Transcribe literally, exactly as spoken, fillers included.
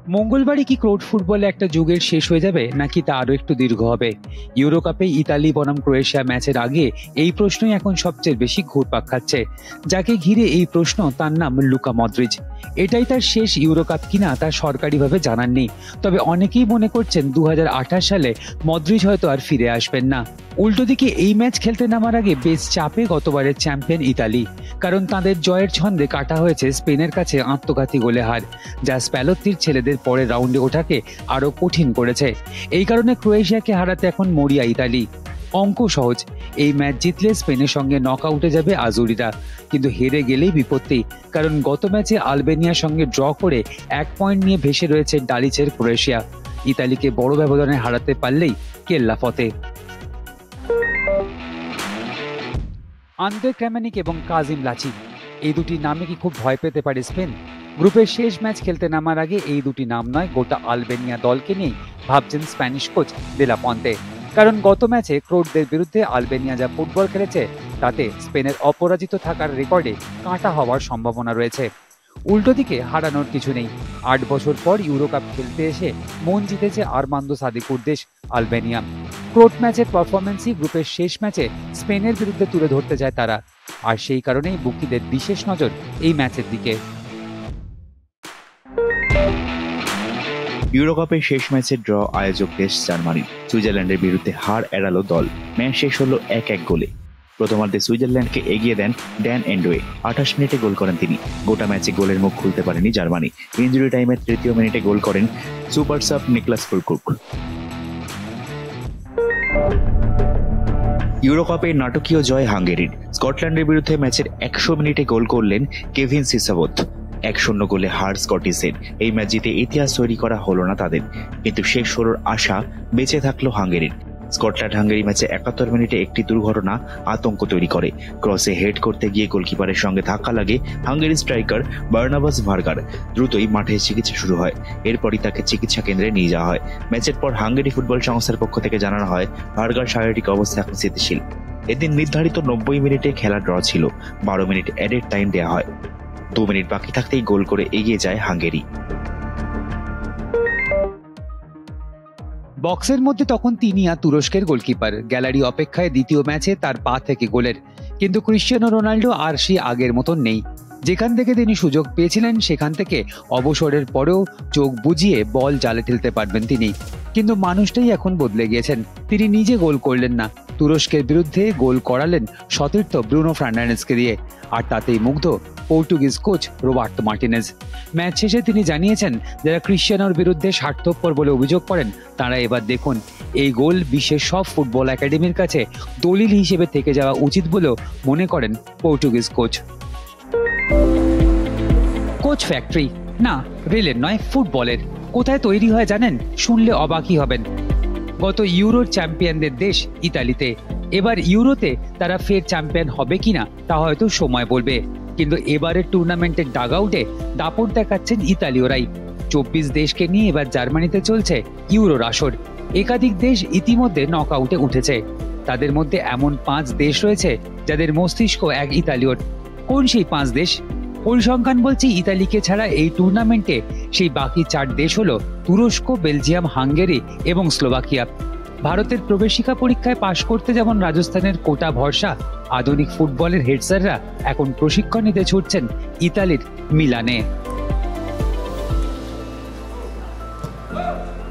মঙ্গলবারই কি ক্রোট ফুটবলে একটা যুগের শেষ হয়ে যাবে, নাকি তা আরো একটু দীর্ঘ হবে? ইউরো কাপে ইতালি বনাম ক্রোয়েশিয়া ম্যাচের আগে এই প্রশ্নই এখন সবচেয়ে বেশি ঘুরপাক খাচ্ছে। যাকে ঘিরে এই প্রশ্ন, তার নাম লুকা মদ্রিচ। এটাই তার শেষ ইউরো কাপ কিনা তা সরকারিভাবে জানাননি, তবে অনেকেই মনে করছেন দু হাজার আঠাশ সালে মদ্রিচ হয়তো আর ফিরে আসবেন না। উল্টো দিকে এই ম্যাচ খেলতে নামার আগে বেশ চাপে গতবারের চ্যাম্পিয়ন ইতালি, কারণ তাদের জয়ের ছন্দে কাটা হয়েছে স্পেনের কাছে আত্মঘাতী গোলে হার, যা স্প্যালোত্তির ছেলেদের পরের রাউন্ডে ওঠাকে আরো কঠিন করেছে। এই কারণে ক্রোয়েশিয়াকে হারাতে এখন মরিয়া ইতালি। অঙ্ক সহজ, এই ম্যাচ জিতলে স্পেনের সঙ্গে নক আউটে যাবে আজুরিরা, কিন্তু হেরে গেলেই বিপত্তি, কারণ গত ম্যাচে আলবেনিয়ার সঙ্গে ড্র করে এক পয়েন্ট নিয়ে ভেসে রয়েছে ডালিচের ক্রোয়েশিয়া। ইতালিকে বড় ব্যবধানে হারাতে পারলেই কেল্লা ফতে। আন্দ্রে ক্রামানিক এবং কাজিম লাচি, এই দুটি নামে কি খুব ভয় পেতে পারে স্পেন? গ্রুপের শেষ ম্যাচ খেলতে নামার আগে এই দুটি নাম নয়, গোটা আলবেনিয়া দলকে নিয়ে ভাবছেন স্প্যানিশ কোচ দে লা পন্তে। কারণ গত ম্যাচে ক্রোটদের বিরুদ্ধে আলবেনিয়া যা ফুটবল খেলেছে, তাতে স্পেনের অপরাজিত থাকার রেকর্ডে কাঁটা হওয়ার সম্ভাবনা রয়েছে। উল্টো দিকে হারানোর কিছু নেই। আট বছর পর ইউরো কাপ খেলতে এসে মন জিতেছে আরমান্দো সাদিকুর দেশ আলবেনিয়া। ক্রোট ম্যাচের পারফরমেন্সই গ্রুপের শেষ ম্যাচে স্পেনের বিরুদ্ধে তুলে ধরতে যায় তারা, আর সেই কারণেই বুকিদের বিশেষ নজর এই ম্যাচের দিকে। ইউরো কাপের শেষ ম্যাচে ড্র আয়োজক দেশ জার্মানি। সুইজারল্যান্ডের বিরুদ্ধে হার এড়ালো দল। ম্যাচ শেষ হলো এক এক গোলে। প্রথমার্ধে সুইজারল্যান্ডকে এগিয়ে দেন ড্যান এন্ডোয়ে। আঠাশ মিনিটে গোল করেন তিনি। গোটা ম্যাচে গোলের মুখ খুলতে পারেনি জার্মানি। ইনজুরি টাইমের তৃতীয় মিনিটে গোল করেন super sub Niclas Fullkrug. Euro কাপের নাটকীয় জয় হাঙ্গেরির। স্কটল্যান্ডের বিরুদ্ধে ম্যাচের একশো মিনিটে গোল করলেন কেভিন সিসাবোথ। এক শূন্য গোলে হার স্কটিশের। এই ম্যাচ জিতে ইতিহাস তৈরি করা হলো না তাদের, কিন্তু শেষ ষোলোর আশা বেঁচে থাকলো হাঙ্গেরির। স্কটল্যান্ড হাঙ্গেরি ম্যাচে একাত্তর মিনিটে একটি দুর্ঘটনা আতঙ্ক তৈরি করে। ক্রসে হেড করতে গিয়ে গোলকিপারের সঙ্গে ধাক্কা লাগে হাঙ্গেরি স্ট্রাইকার বার্নাবাস ভার্গার। দ্রুতই মাঠে চিকিৎসা শুরু হয়। এরপরই তাকে চিকিৎসা কেন্দ্রে নিয়ে যাওয়া হয়। ম্যাচের পর হাঙ্গেরি ফুটবল সংস্থার পক্ষ থেকে জানানো হয়, ভার্গার শারীরিক অবস্থা এখন স্থিতিশীল। এদিন নির্ধারিত নব্বই মিনিটে খেলা ড্র ছিল। বারো মিনিট অ্যাডেড টাইম দেওয়া হয়। দু মিনিট বাকি থাকতেই গোল করে এগিয়ে যায় হাঙ্গেরি। বক্সের মধ্যে তখন তিনি আর তুরস্কের গোলকিপার। গ্যালারি অপেক্ষায় দ্বিতীয় ম্যাচে তার পা থেকে গোলের, কিন্তু ক্রিশ্চিয়ানো রোনাল্ডো আর সে আগের মতন নেই। যেখান থেকে তিনি সুযোগ পেয়েছিলেন সেখান থেকে অবসরের পরেও চোখ বুজিয়ে বল জালে ঠেলতে পারবেন তিনি। কিন্তু মানুষটাই এখন বদলে গিয়েছেন। তিনি নিজে গোল করলেন না, তুরস্কের বিরুদ্ধে গোল করালেন সতীর্থ ব্রুনো ফার্নান্ডেজকে দিয়ে, আর তাতেই মুগ্ধ Portuguese coach Roberto Martinez. Match শেষে তিনি জানিয়েছেন, যারা ক্রিশ্চিয়ানোর বিরুদ্ধে স্বার্থপর বলে অভিযোগ করেন, তারা এবার দেখুন, এই গোল বিশ্বের সব ফুটবল একাডেমির কাছে দলিল হিসেবে থেকে যাওয়া উচিত বলেও মনে করেন পর্তুগিজ কোচ। কোচ ফ্যাক্টরি না, রেলের নয়, ফুটবলের। কোথায় তৈরি হয় জানেন? শুনলে অবাকই হবেন। গত ইউরোর চ্যাম্পিয়নদের দেশ ইতালিতে। এবার ইউরোতে তারা ফের চ্যাম্পিয়ন হবে কিনা তা হয়তো সময় বলবে, কিন্তু এবারের টুর্নামেন্টের ডাগ আউটে দাপট দেখাচ্ছেন ইতালীয়রাই। চব্বিশ দেশকে নিয়ে এবার জার্মানিতে চলছে ইউরোর আসর। একাধিক দেশ ইতিমধ্যে নক আউটে উঠেছে। তাদের মধ্যে এমন পাঁচ দেশ রয়েছে যাদের মস্তিষ্ক এক ইতালীয়র। কোন সেই পাঁচ দেশ? পরিসংখ্যান বলছে ইতালিকে ছাড়া এই টুর্নামেন্টে সেই বাকি চার দেশ হলো তুরস্ক, বেলজিয়াম, হাঙ্গেরি এবং স্লোভাকিয়া। ভারতের প্রবেশিকা পরীক্ষায় পাশ করতে যেমন রাজস্থানের কোটা ভরসা, আধুনিক ফুটবলের হেডস্যাররা এখন প্রশিক্ষণ নিতে ছুটছেন ইতালির মিলানে।